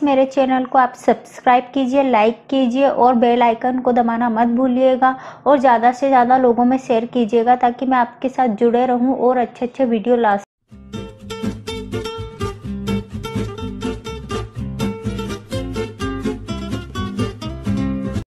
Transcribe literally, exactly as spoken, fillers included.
मेरे चैनल को आप सब्सक्राइब कीजिए, लाइक कीजिए और बेल आइकन को दबाना मत भूलिएगा और ज़्यादा से ज़्यादा लोगों में शेयर कीजिएगा ताकि मैं आपके साथ जुड़े रहूं और अच्छे अच्छे वीडियो ला